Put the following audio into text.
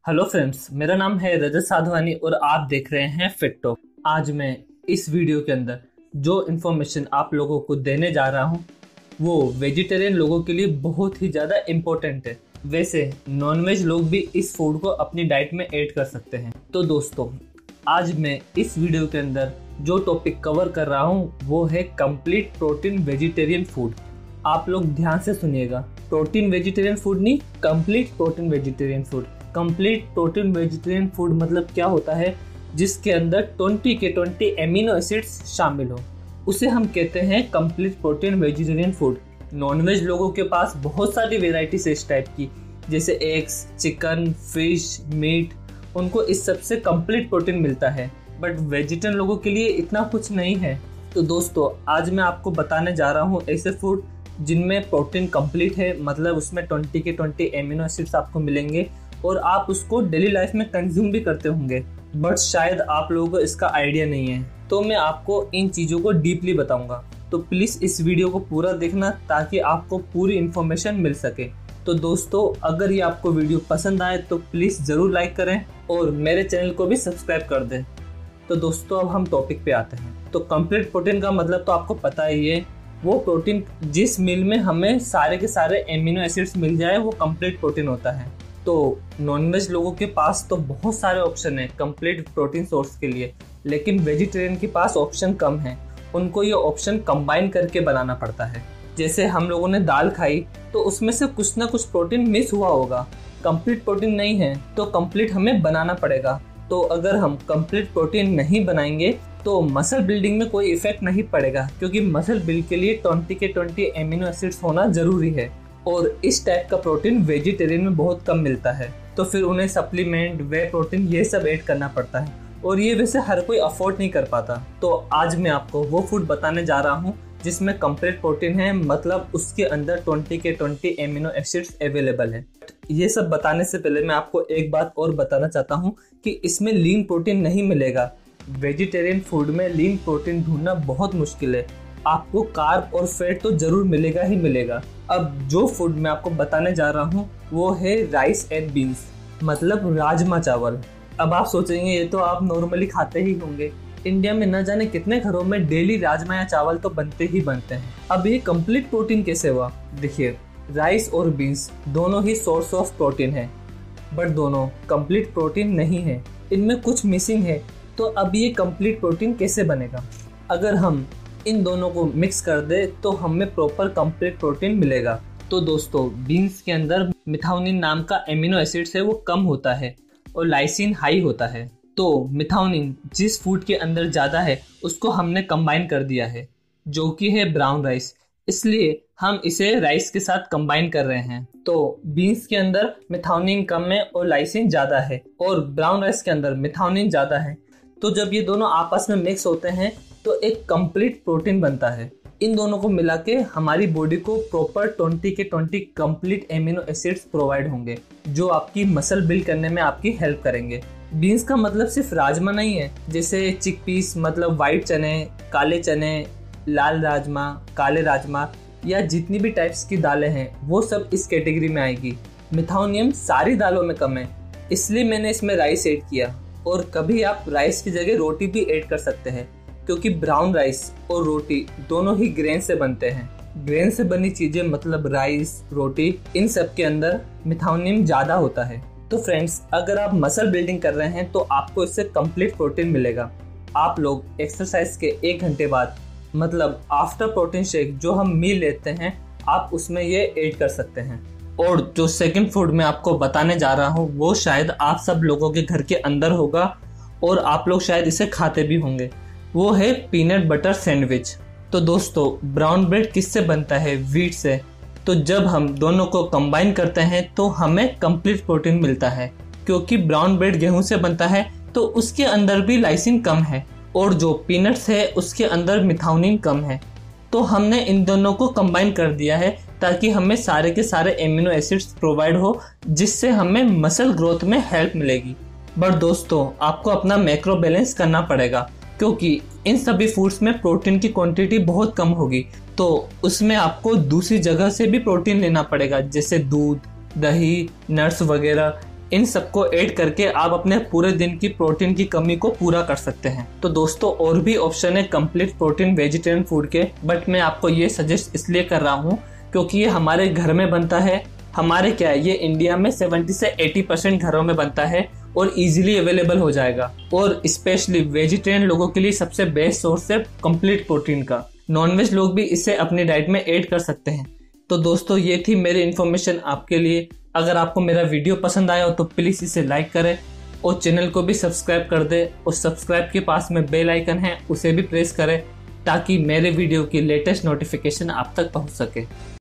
Hello friends, मेरा नाम है रजत साधवानी और आप देख रहे हैं फिट टॉक। आज मैं इस वीडियो के अंदर जो इन्फॉर्मेशन आप लोगों को देने जा रहा हूँ वो वेजिटेरियन लोगों के लिए बहुत ही ज़्यादा इम्पोर्टेंट है। वैसे नॉनवेज लोग भी इस फूड को अपनी डाइट में ऐड कर सकते हैं। तो दोस्तों, आज मैं इस वीडियो के अंदर जो टॉपिक कवर कर रहा हूँ वो है कंप्लीट प्रोटीन वेजिटेरियन फूड। आप लोग ध्यान से सुनिएगा, प्रोटीन वेजिटेरियन फूड नहीं, complete protein vegetarian food. Complete protein vegetarian food मतलब क्या होता है? जिसके अंदर 20 के 20 एमिनो एसिड्स शामिल हो, उसे हम कहते हैं complete protein vegetarian food. Nonveg लोगों के पास बहुत सारी वेराइटीज है इस टाइप की, जैसे एग्स, चिकन, फिश, मीट, उनको इस सब से कंप्लीट प्रोटीन मिलता है। बट वेजिटेरियन लोगों के लिए इतना कुछ नहीं है। तो दोस्तों, आज मैं आपको बताने जा रहा हूँ ऐसे फूड जिनमें प्रोटीन कंप्लीट है, मतलब उसमें 20 के 20 एमिनो एसिड्स आपको मिलेंगे और आप उसको डेली लाइफ में कंज्यूम भी करते होंगे, बट शायद आप लोगों को इसका आइडिया नहीं है। तो मैं आपको इन चीज़ों को डीपली बताऊंगा, तो प्लीज़ इस वीडियो को पूरा देखना ताकि आपको पूरी इन्फॉर्मेशन मिल सके। तो दोस्तों, अगर ये आपको वीडियो पसंद आए तो प्लीज़ ज़रूर लाइक करें और मेरे चैनल को भी सब्सक्राइब कर दें। तो दोस्तों, अब हम टॉपिक पे आते हैं। तो कंप्लीट प्रोटीन का मतलब तो आपको पता ही है, वो प्रोटीन जिस मील में हमें सारे के सारे एमिनो एसिड्स मिल जाए वो कंप्लीट प्रोटीन होता है। तो नॉनवेज लोगों के पास तो बहुत सारे ऑप्शन है कंप्लीट प्रोटीन सोर्स के लिए, लेकिन वेजिटेरियन के पास ऑप्शन कम है। उनको ये ऑप्शन कंबाइन करके बनाना पड़ता है। जैसे हम लोगों ने दाल खाई तो उसमें से कुछ ना कुछ प्रोटीन मिस हुआ होगा, कंप्लीट प्रोटीन नहीं है तो कंप्लीट हमें बनाना पड़ेगा। तो अगर हम कंप्लीट प्रोटीन नहीं बनाएंगे तो मसल बिल्डिंग में कोई इफेक्ट नहीं पड़ेगा, क्योंकि मसल बिल्ड के लिए 20 के 20 एमिनो एसिड्स होना जरूरी है और इस टाइप का प्रोटीन वेजिटेरियन में बहुत कम मिलता है। तो फिर उन्हें सप्लीमेंट, वे प्रोटीन, ये सब ऐड करना पड़ता है और ये वैसे हर कोई अफोर्ड नहीं कर पाता। तो आज मैं आपको वो फूड बताने जा रहा हूँ जिसमें कंप्लीट प्रोटीन है, मतलब उसके अंदर 20 के 20 एमिनो एसिड्स अवेलेबल है। ये सब बताने से पहले मैं आपको एक बात और बताना चाहता हूँ कि इसमें लीन प्रोटीन नहीं मिलेगा। वेजिटेरियन फूड में लीन प्रोटीन ढूंढना बहुत मुश्किल है। आपको कार्ब और फैट तो जरूर मिलेगा ही मिलेगा। अब जो फूड मैं आपको बताने जा रहा हूँ वो है राइस एंड बीन्स, मतलब राजमा चावल। अब आप सोचेंगे ये तो आप नॉर्मली खाते ही होंगे, इंडिया में न जाने कितने घरों में डेली राजमा या चावल तो बनते ही बनते हैं। अब ये कंप्लीट प्रोटीन कैसे हुआ? देखिए, राइस और बीन्स दोनों ही सोर्स ऑफ प्रोटीन है, बट दोनों कंप्लीट प्रोटीन नहीं है, इनमें कुछ मिसिंग है। तो अब ये कंप्लीट प्रोटीन कैसे बनेगा? अगर हम इन दोनों को मिक्स कर दे तो हमें प्रॉपर कंप्लीट प्रोटीन मिलेगा। तो दोस्तों, बीन्स के अंदर मिथाउनिन नाम का एमिनो एसिड्स है वो कम होता है और लाइसिन हाई होता है। तो मिथाउनिन जिस फूड के अंदर ज़्यादा है उसको हमने कंबाइन कर दिया है, जो कि है ब्राउन राइस, इसलिए हम इसे राइस के साथ कंबाइन कर रहे हैं। तो बीन्स के अंदर मिथाउनिन कम है और लाइसिन ज़्यादा है, और ब्राउन राइस के अंदर मिथाउनिन ज़्यादा है। तो जब ये दोनों आपस में मिक्स होते हैं तो एक कंप्लीट प्रोटीन बनता है। इन दोनों को मिला के हमारी बॉडी को प्रॉपर 20 के 20 कंप्लीट एमिनो एसिड्स प्रोवाइड होंगे, जो आपकी मसल बिल्ड करने में आपकी हेल्प करेंगे। बीन्स का मतलब सिर्फ राजमा नहीं है, जैसे चिकपीस मतलब वाइट चने, काले चने, लाल राजमा, काले राजमा, या जितनी भी टाइप्स की दालें हैं वो सब इस कैटेगरी में आएगी। मिथाउनियम सारी दालों में कम है, इसलिए मैंने इसमें राइस ऐड किया। और कभी आप राइस की जगह रोटी भी ऐड कर सकते हैं, क्योंकि ब्राउन राइस और रोटी दोनों ही ग्रेन से बनते हैं। ग्रेन से बनी चीजें मतलब राइस, रोटी, इन सब के अंदर मिथाउनियम ज़्यादा होता है। तो फ्रेंड्स, अगर आप मसल बिल्डिंग कर रहे हैं तो आपको इससे कंप्लीट प्रोटीन मिलेगा। आप लोग एक्सरसाइज के 1 घंटे बाद, मतलब आफ्टर प्रोटीन शेक जो हम मील लेते हैं, आप उसमें ये ऐड कर सकते हैं। और जो सेकंड फूड मैं आपको बताने जा रहा हूँ वो शायद आप सब लोगों के घर के अंदर होगा और आप लोग शायद इसे खाते भी होंगे, वो है पीनट बटर सैंडविच। तो दोस्तों, ब्राउन ब्रेड किससे बनता है? व्हीट से। तो जब हम दोनों को कंबाइन करते हैं तो हमें कंप्लीट प्रोटीन मिलता है, क्योंकि ब्राउन ब्रेड गेहूं से बनता है तो उसके अंदर भी लाइसिन कम है, और जो पीनट्स है उसके अंदर मिथाउनिन कम है। तो हमने इन दोनों को कंबाइन कर दिया है ताकि हमें सारे के सारे एमिनो एसिड्स प्रोवाइड हो, जिससे हमें मसल ग्रोथ में हेल्प मिलेगी। बट दोस्तों, आपको अपना मैक्रो बैलेंस करना पड़ेगा, क्योंकि इन सभी फूड्स में प्रोटीन की क्वांटिटी बहुत कम होगी, तो उसमें आपको दूसरी जगह से भी प्रोटीन लेना पड़ेगा, जैसे दूध, दही, नट्स वगैरह। इन सबको ऐड करके आप अपने पूरे दिन की प्रोटीन की कमी को पूरा कर सकते हैं। तो दोस्तों और भी ऑप्शन है कंप्लीट प्रोटीन वेजिटेरियन फूड के, बट मैं आपको ये सजेस्ट इसलिए कर रहा हूँ क्योंकि ये हमारे घर में बनता है। हमारे क्या है, ये इंडिया में 70 से 80% घरों में बनता है और इजीली अवेलेबल हो जाएगा, और स्पेशली वेजिटेरियन लोगों के लिए सबसे बेस्ट सोर्स है कंप्लीट प्रोटीन का। नॉनवेज लोग भी इसे अपनी डाइट में ऐड कर सकते हैं। तो दोस्तों ये थी मेरी इन्फॉर्मेशन आपके लिए। अगर आपको मेरा वीडियो पसंद आया हो तो प्लीज़ इसे लाइक करें और चैनल को भी सब्सक्राइब कर दें, और सब्सक्राइब के पास में बेल आइकन है उसे भी प्रेस करें ताकि मेरे वीडियो की लेटेस्ट नोटिफिकेशन आप तक पहुंच सके।